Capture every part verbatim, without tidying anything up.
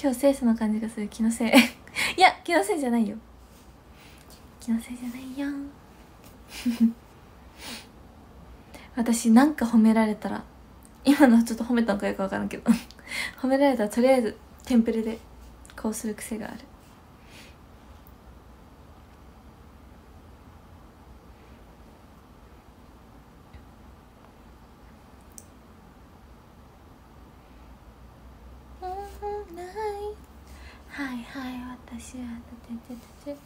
今日清楚な感じがする。気のせいいや気のせいじゃないよ、気のせいじゃないよ私なんか褒められたら、今のはちょっと褒めたのかよく分からんけど褒められたらとりあえずテンプレでこうする癖がある。はいはい私はてててて。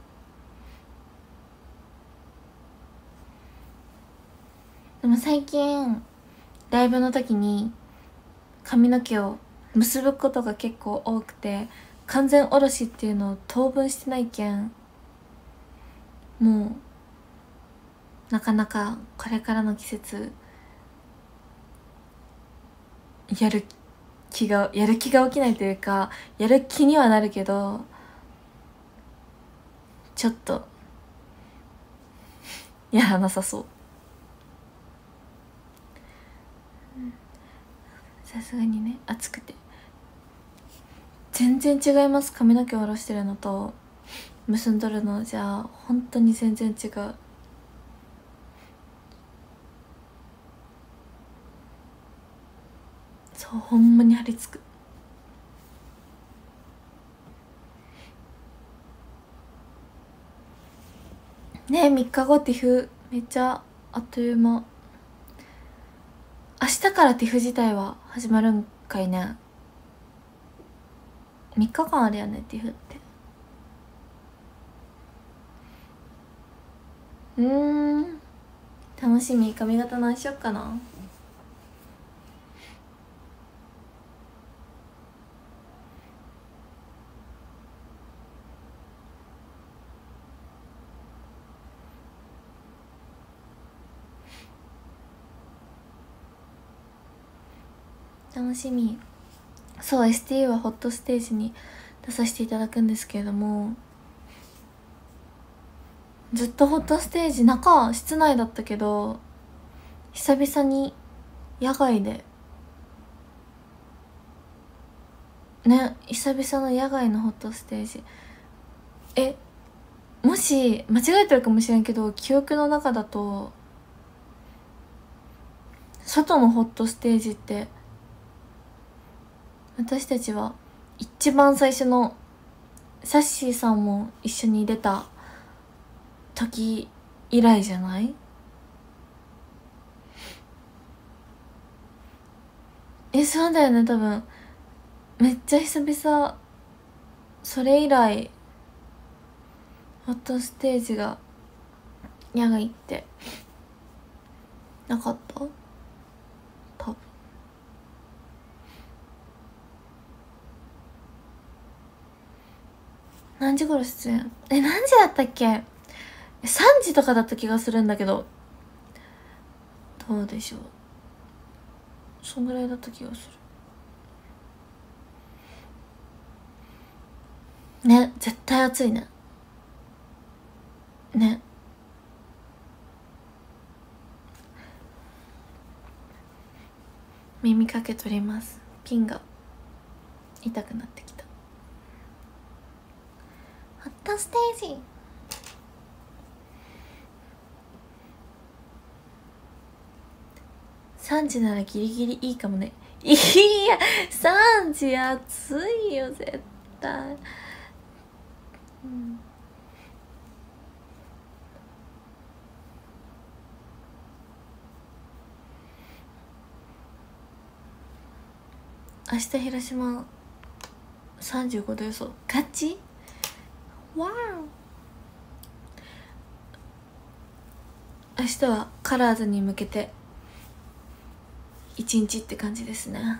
でも最近ライブの時に髪の毛を結ぶことが結構多くて、完全おろしっていうのを当分してないけん、もうなかなかこれからの季節やる気がやる気が起きないというか、やる気にはなるけどちょっとやらなさそう。さすがにね、暑くて。全然違います。髪の毛を下ろしてるのと結んどるのじゃ本当に全然違う。そう、ほんまに張り付くね。みっかごティフめっちゃあっという間。明日からティフ自体は始まるんかいね。みっかかんあるよねティフって。うーん楽しみ。髪型何しよっかな。楽しみ。そう エスティーユー はホットステージに出させていただくんですけれども、ずっとホットステージ中室内だったけど、久々に野外でね、久々の野外のホットステージ。えもし間違えてるかもしれんけど、記憶の中だと外のホットステージって私たちは一番最初のサッシーさんも一緒に出た時以来じゃない？え、そうだよね。多分めっちゃ久々。それ以来ホットステージが野外ってなかった？多分。何時頃出演？え、何時だったっけ？さんじとかだった気がするんだけど、どうでしょう。そんぐらいだった気がするね。絶対暑いね。ね。耳かけ取ります。ピンが痛くなってきた。ホットステージ。さんじならギリギリいいかもね。いやさんじ暑いよ絶対、うん、明日広島さんじゅうごど予想。ガチ？わー。明日はカラーズに向けて一日って感じですね。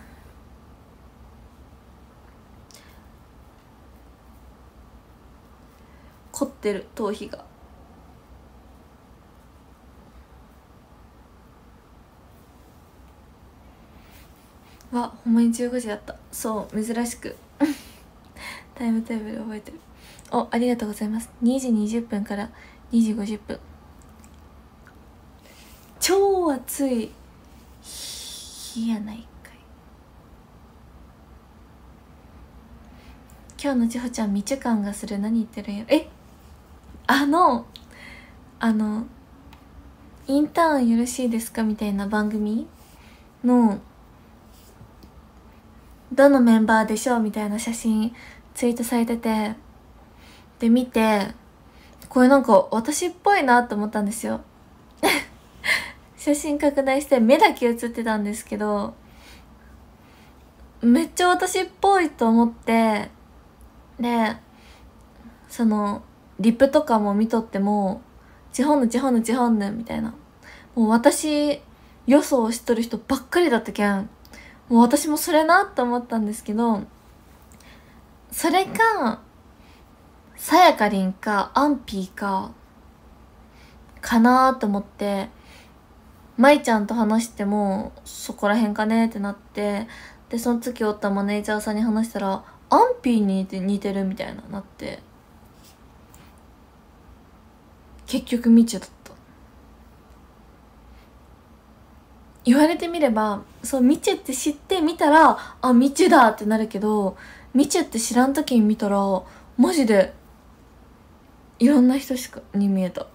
凝ってる頭皮が。わ、ほんまにじゅうごじだった。そう珍しくタイムテーブル覚えてる。お、ありがとうございます。にじにじゅっぷんからにじごじゅっぷん。超暑い日やないかい。 今日の千穂ちゃんみちゅ感がする。何言ってるんや。えあのあのインターンよろしいですかみたいな番組のどのメンバーでしょうみたいな写真ツイートされてて、で見て、これなんか私っぽいなと思ったんですよ写真拡大して目だけ写ってたんですけど、めっちゃ私っぽいと思って、でそのリップとかも見とってもちほんぬちほんぬちほんぬみたいな、もう私予想しとる人ばっかりだったけん、もう私もそれなと思ったんですけど、それかさやかりんかアンピーかかなと思って、まいちゃんと話してもそこらへんかねってなって、でその時おったマネージャーさんに話したらアンピーに似て似てるみたいななって、結局みちゅだった。言われてみればそう、みちゅって知ってみたらあみちゅだってなるけど、みちゅって知らん時に見たらマジでいろんな人しかに見えた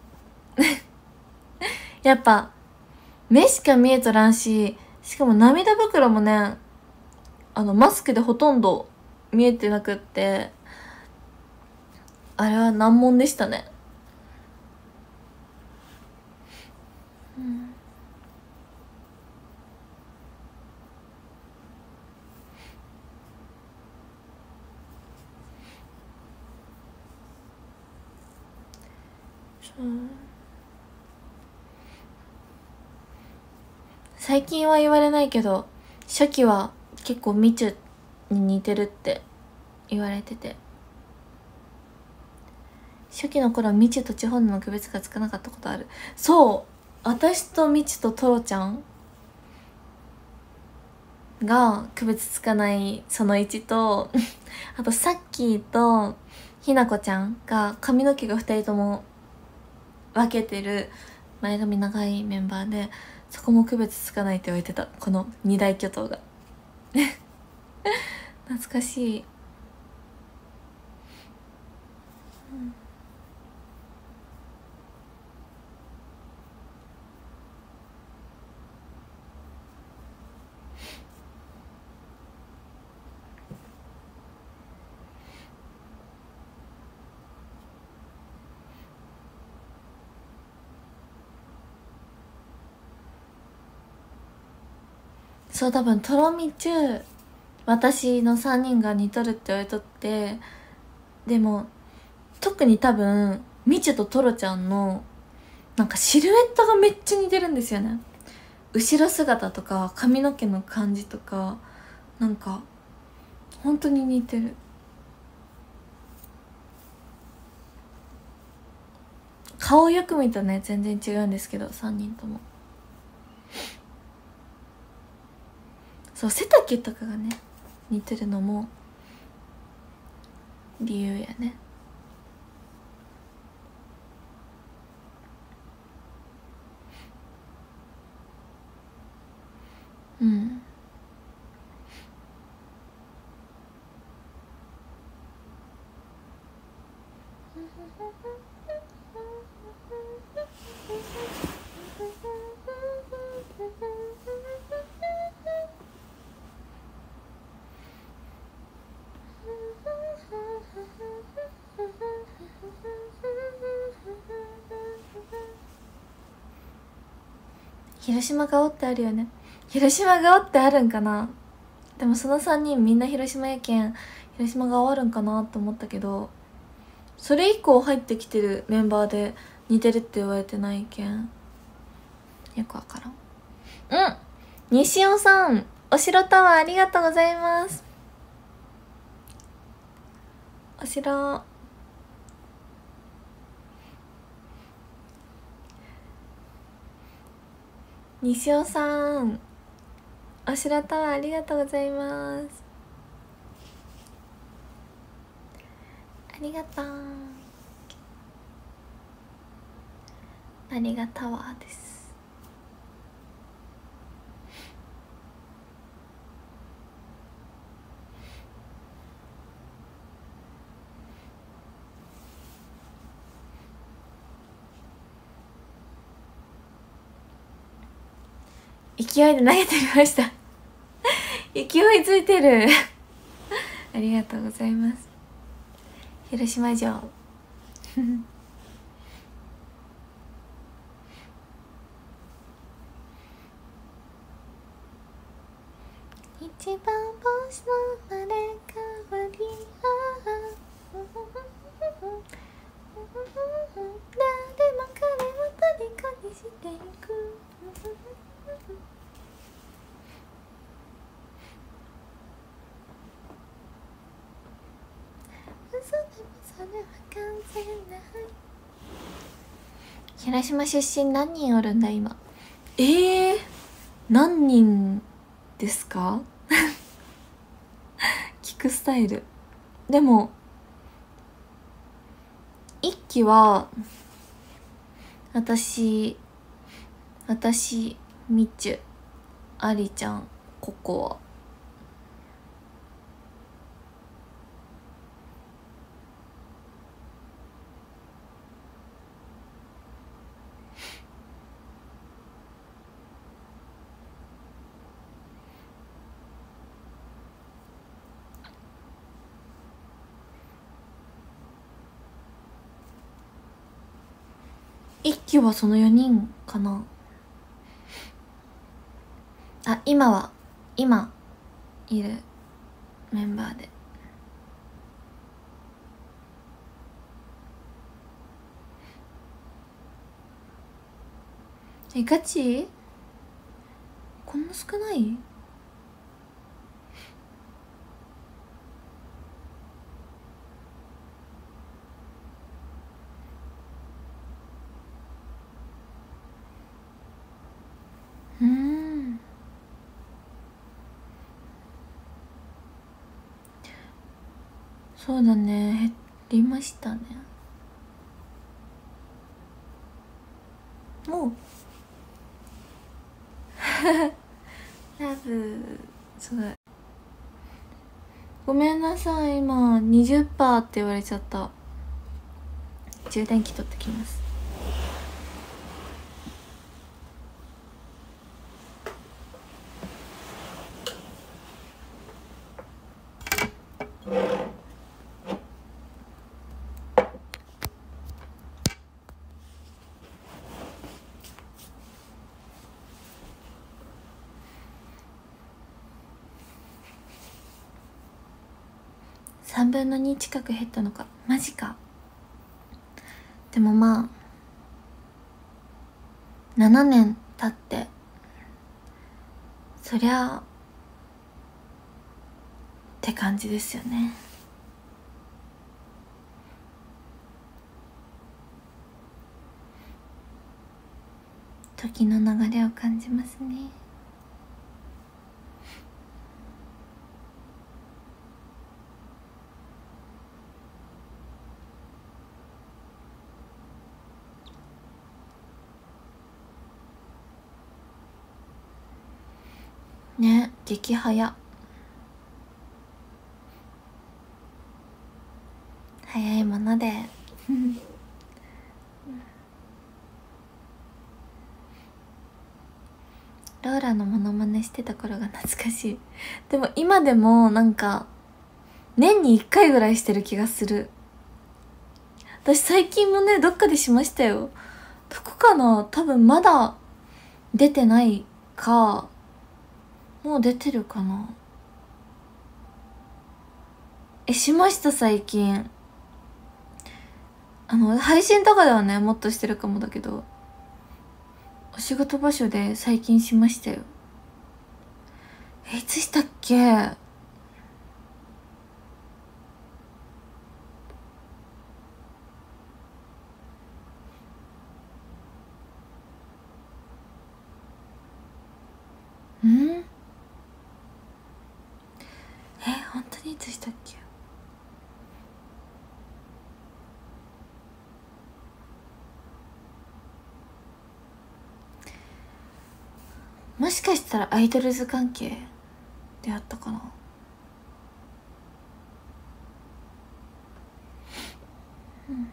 やっぱ目しか見えとらんし、しかも涙袋もね、あのマスクでほとんど見えてなくって、あれは難問でしたね。うん、そう最近は言われないけど、初期は結構みちゅに似てるって言われてて、初期の頃はみちゅとちほんの区別がつかなかったことある。そう、私とみちとトロちゃんが区別つかないそのいちとあとさっきーとひなこちゃんが髪の毛がふたりとも分けてる前髪長いメンバーで、そこも区別つかないって言われてた、この二大巨頭が懐かしい、うん、そう多分とろみちゅ私のさんにんが似とるって言われとって、でも特に多分みちゅとトロちゃんのなんかシルエットがめっちゃ似てるんですよね。後ろ姿とか髪の毛の感じとか、なんか本当に似てる。顔よく見たらね全然違うんですけど、さんにんともそう、背丈とかがね似てるのも理由やね。うん、広島顔ってあるよね。広島顔ってあるんかな。でもそのさんにんみんな広島やけん広島顔あるんかなと思ったけど、それ以降入ってきてるメンバーで似てるって言われてないけんよくわからん。うん、西尾さんお城タワーありがとうございます。お城西尾さんお城タワーありがとうございます。ありがとう。ありがタワーです。 勢いで投げてみました勢いついてるありがとうございます。広島城一番星の生まれ変わりは誰も彼を虜にしていく嘘でもそれは完全ない。広島出身何人おるんだ今。えー、何人ですか聞くスタイル。でも一期は私私みちゅありちゃんココア一期はそのよにんかなあ。今は今いるメンバーでえガチこんな少ない？うーんそうだね、減りましたね。もうラブすごいごめんなさい今 にじゅっパーセント って言われちゃった。充電器取ってきます。さんぶんのに近く減ったのか。マジか。でもまあななねん経ってそりゃって感じですよね。時の流れを感じますね。ね、激早早いものでローラのモノマネしてた頃が懐かしい。でも今でもなんか年にいっかいぐらいしてる気がする。私最近もねどっかでしましたよ。どこかな、多分まだ出てないかもう出てるかな。えしました最近。あの配信とかではねもっとしてるかもだけどお仕事場所で最近しましたよ。えいつしたっけ。んえ本当にいつしたっけ。もしかしたらアイドルズ関係であったかな。うん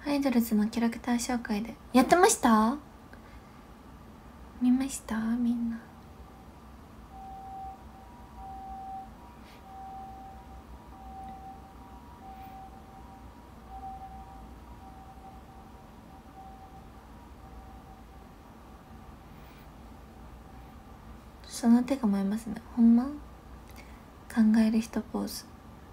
アイドルズのキャラクター紹介でやってました？見ました？みんな。その手が燃えますね。ほんま？考える人ポーズ。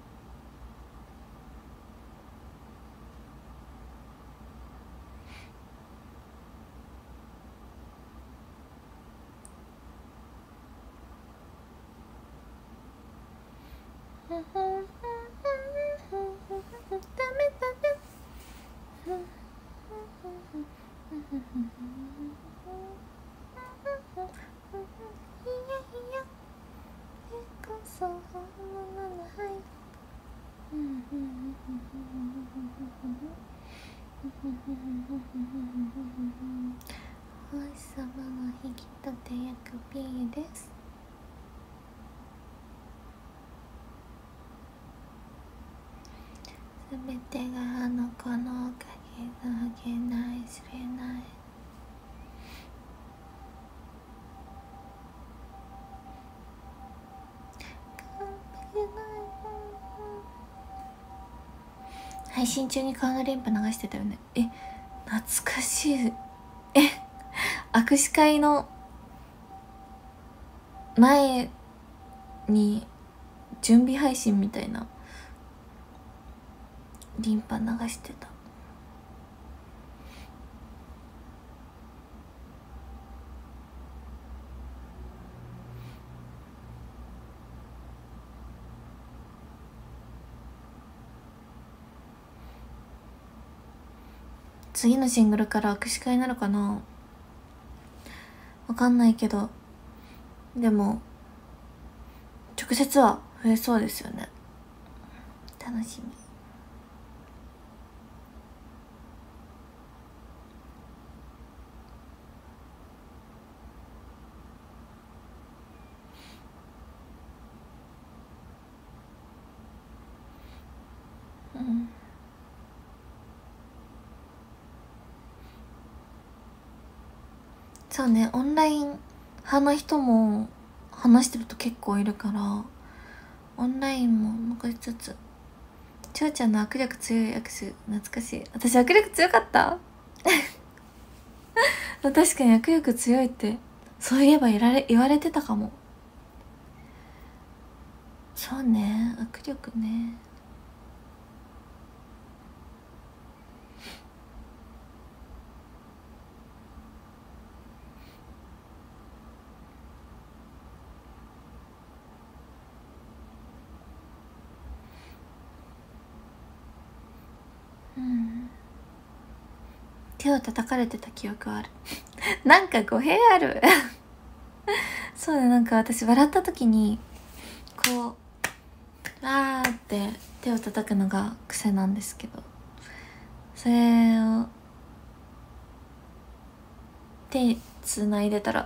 お星様の引き立て役 ピー です。すべてがあの子のおかげがあげない知れない。配信中に顔のリンパ流してたよね。え、懐かしい。え、握手会の前に準備配信みたいなリンパ流してた。次のシングルから握手会なのかな、わかんないけど、でも直接は増えそうですよね。楽しみ。うん、そうね、オンライン派の人も話してると結構いるから、オンラインも残しつつ。ちょうちゃんの握力強い握手懐かしい。私握力強かった確かに握力強いってそういえば言われ言われてたかも。そうね、握力ね。うん、手を叩かれてた記憶あるなんか語弊あるそうだ、なんか私笑った時にこうあーって手を叩くのが癖なんですけど、それを手つないでたら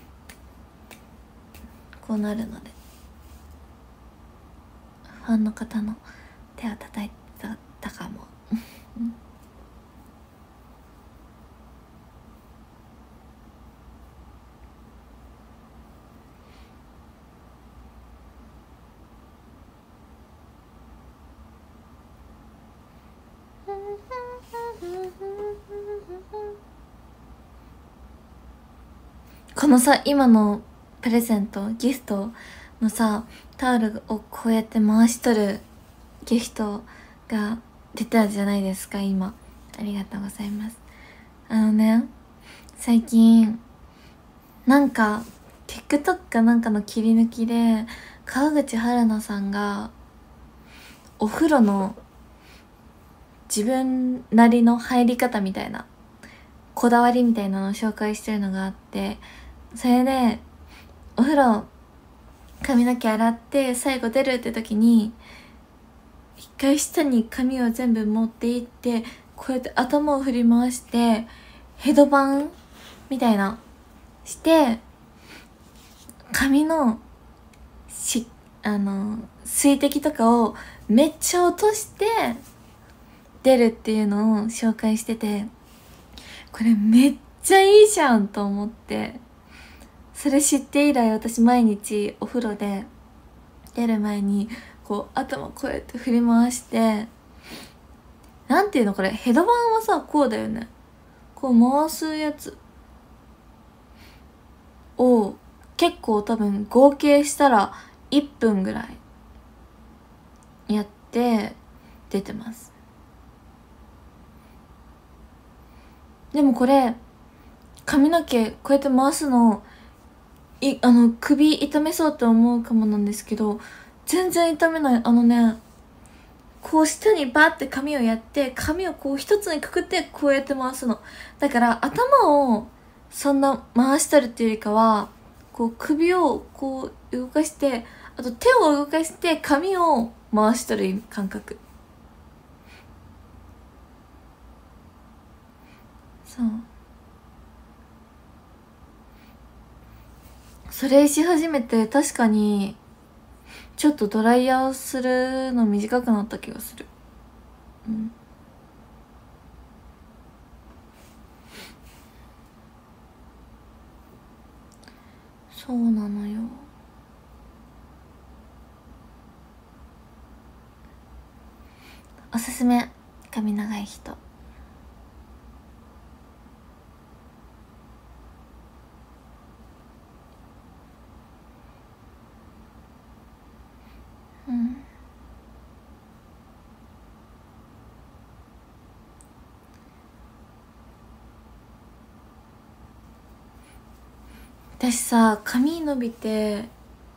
こうなるので、ファンの方の手を叩いてたかもこのさ、今のプレゼントギフトのさ、タオルをこうやって回しとるギフトが出たじゃないですか今。ありがとうございます。あのね、最近なんか TikTok かなんかの切り抜きで川口春奈さんがお風呂の自分なりの入り方みたいなこだわりみたいなのを紹介してるのがあって、それでお風呂髪の毛洗って最後出るって時に一回下に髪を全部持っていって、こうやって頭を振り回してヘドバンみたいなして髪のしあの水滴とかをめっちゃ落として、 出るっていうのを紹介してて、これめっちゃいいじゃんと思って、それ知って以来私毎日お風呂で出る前にこう頭こうやって振り回して、なんていうのこれ、ヘドバンはさこうだよね、こう回すやつを結構多分合計したらいっぷんぐらいやって出てます。でもこれ髪の毛こうやって回すのいあの首痛めそうって思うかもなんですけど、全然痛めない。あのね、こう下にバーって髪をやって、髪をこう一つにくくってこうやって回すの。だから頭をそんな回しとるっていうよりかは、こう首をこう動かして、あと手を動かして髪を回しとる感覚。そう、それし始めて確かにちょっとドライヤーするの短くなった気がする。うん、そうなのよ。おすすめ、髪長い人。うん、私さ髪伸びて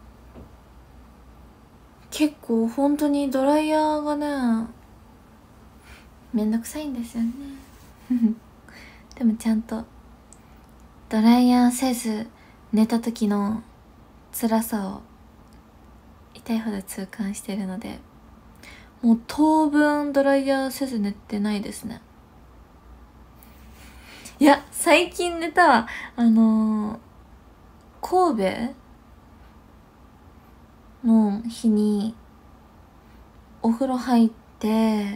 結構本当にドライヤーがねめんどくさいんですよねでもちゃんとドライヤーせず寝た時の辛さを痛いほど痛感してるので、もう当分ドライヤーせず寝てないですね。いや最近寝たわ。あのー、神戸の日にお風呂入って、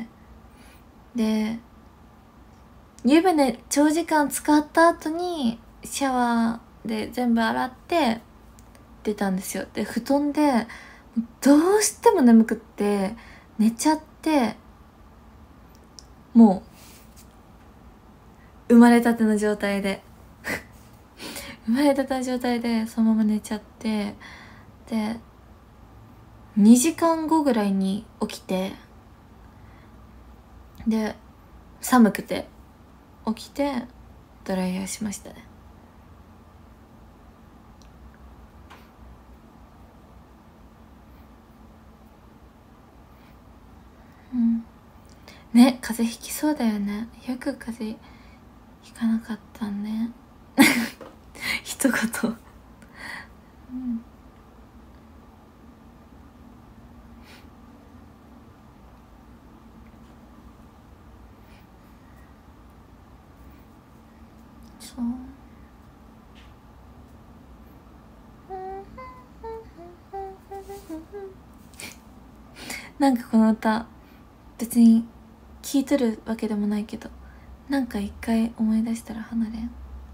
で湯船長時間使った後にシャワーで全部洗って出たんですよ。で布団でどうしても眠くって寝ちゃって、もう生まれたての状態で生まれたての状態でそのまま寝ちゃって、でにじかんごぐらいに起きて、で寒くて起きてドライヤーしましたね。うん、ね、風邪ひきそうだよね。よく風邪ひかなかったね一言うん、そう。なんかこの歌別に聴いとるわけでもないけど、なんか一回思い出したら離れん。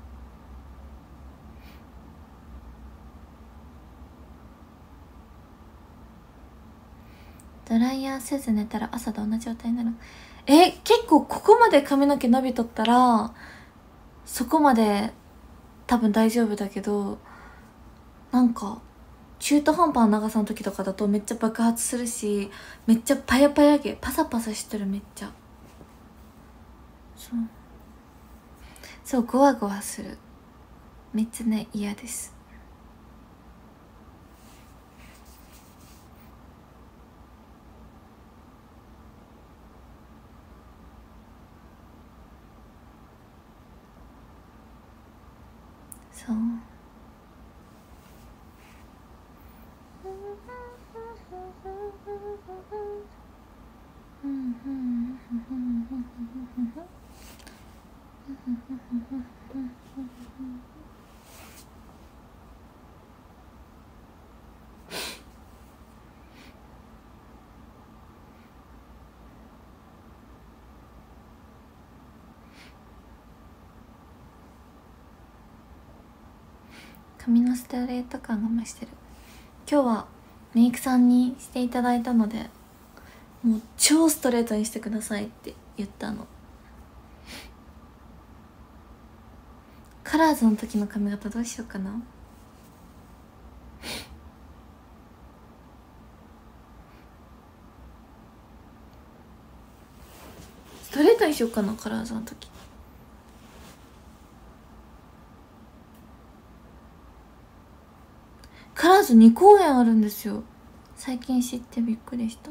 ドライヤーせず寝たら朝と同じ状態になる。え、結構ここまで髪の毛伸びとったらそこまで多分大丈夫だけど、なんか中途半端な長さの時とかだとめっちゃ爆発するし、めっちゃパヤパヤ毛パサパサしてる。めっちゃそうそう、ゴワゴワする。めっちゃね嫌です。そう髪のストレート感が増してる。今日はメイクさんにしていただいたので、もう超ストレートにしてくださいって言ったの。カラーズの時の髪型どうしようかな。ストレートにしようかな、カラーズの時。カラーズに公演あるんですよ。最近知ってびっくりした。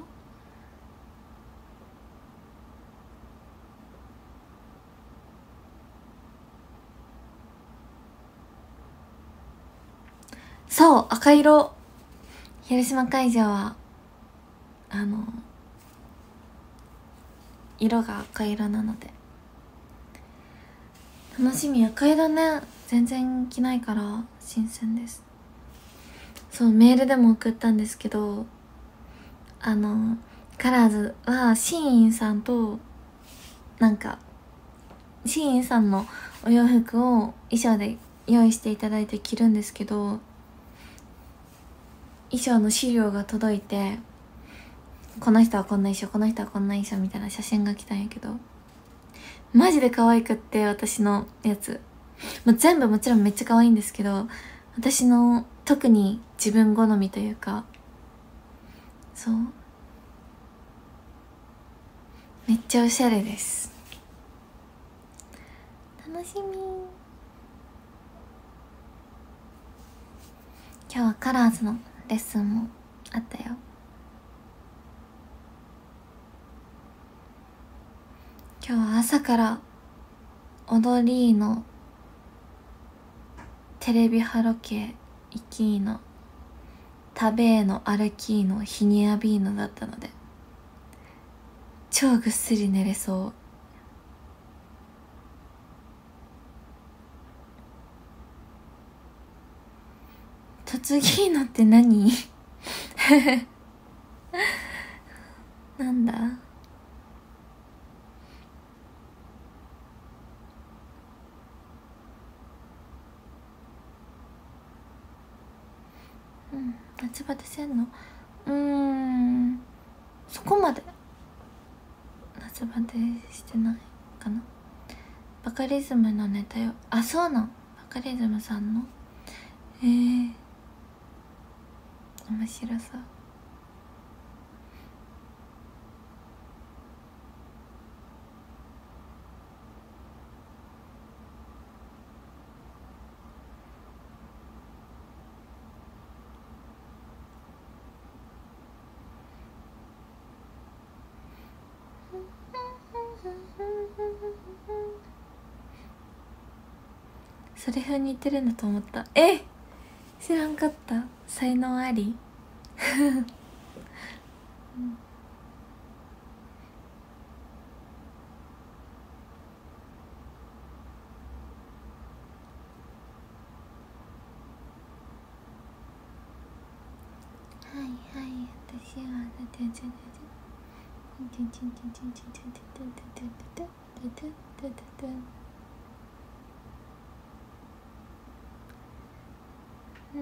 そう、赤色。広島会場はあの色が赤色なので楽しみ。赤色ね、全然着ないから新鮮です。そう、メールでも送ったんですけど、あのカラーズはシーインさんとなんかシーインさんのお洋服を衣装で用意していただいて着るんですけど、衣装の資料が届いて、この人はこんな衣装、この人はこんな衣装みたいな写真が来たんやけど、マジで可愛くって、私のやつ、まあ、全部もちろんめっちゃ可愛いんですけど、私の特に自分好みというか、そうめっちゃおしゃれです。楽しみ。今日はカラーズのレッスンもあったよ。今日は朝から踊りのテレビハロケ行きの食べの歩きの日にやびーのだったので、超ぐっすり寝れそう。嫁ぎのって何なんだ。うん、夏バテせんの。うーん、そこまで夏バテしてないかな。バカリズムのネタよ。あ、そうなん。バカリズムさんの。えー、面白そう。それ風に言ってるんだと思った。え、知らんかった。才能あり、うん、はいはい、私はうん、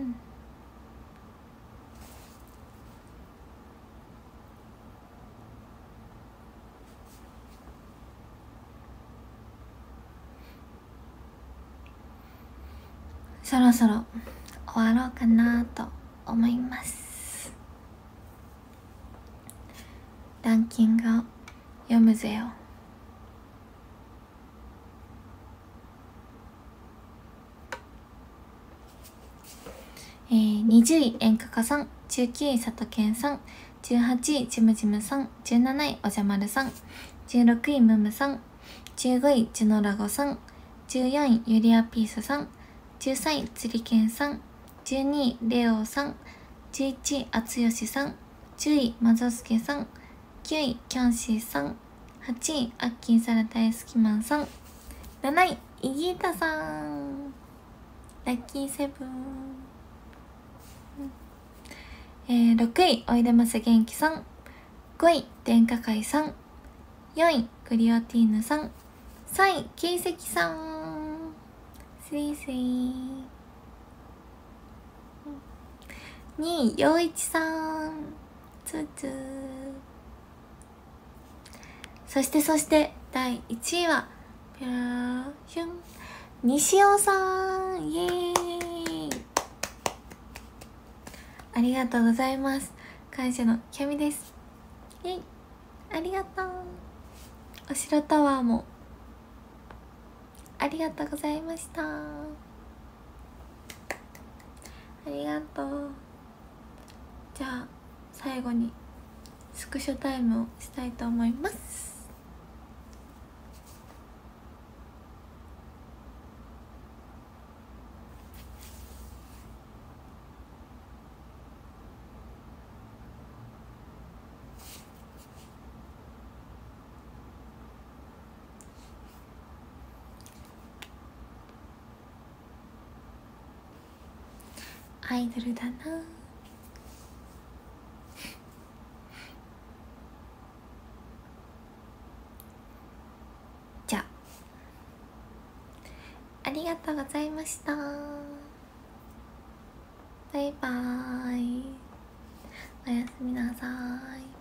そろそろ終わろうかなと思います。ランキングを読むぜよ。えー、にじゅうい演歌家さん、じゅうきゅうい佐藤健さん、じゅうはちいジムジムさん、じゅうなないおじゃまるさん、じゅうろくいムムさん、じゅうごいジュノラゴさん、じゅうよんいユリアピースさん、じゅうさんいつりけんさん、じゅうにいレオさん、じゅういちいあつよしさん、じゅういまぞすけさん、きゅういキョンシーさん、はちいアッキーサラ大好きマンさん、なないイギータさん、ラッキーセブン、えー、ろくいおいでます元気さん、ごい電化会さん、よんいグリオティーヌさん、さんい形跡さん、スイスイ。 にい陽一さん、つーつー。そしてそしてだいいちいはぴゃーひゅん、西尾さん、イエーイ。ありがとうございます。感謝のキャミです。イエイ、ありがとう。お城タワーもありがとうございました。ありがとう。じゃあ最後にスクショタイムをしたいと思います。アイドルだな。じゃあありがとうございました。バイバーイ。おやすみなさい。